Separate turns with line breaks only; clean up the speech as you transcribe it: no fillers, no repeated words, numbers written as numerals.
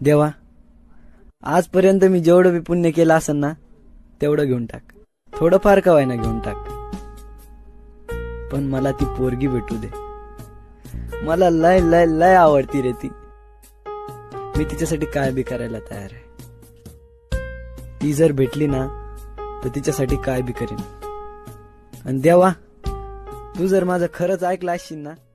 देवा, आजपर्यंत मी जेवढं बी पुण्य केलं असेल ना तेवढं घेऊन टाक, थोडंफार का व्हायना घेऊन टाक, पण मला ती पोरगी भेटू दे. मला लय लय लय आवडती रे ती. मी तिच्यासाठी काय बी करायला तयार आहे. ती जर भेटली ना तर तिच्यासाठी काय बी करीन. आणि देवा, तू जर माझं खरंच ऐकलं असशील ना